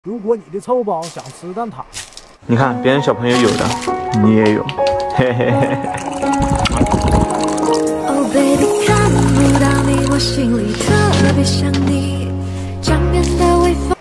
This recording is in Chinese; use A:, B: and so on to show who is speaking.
A: 如果你的臭包想吃蛋挞，
B: 你看别人小朋友有的，你也有，嘿嘿嘿。
C: Oh baby， 看不到你，我心里特别想你。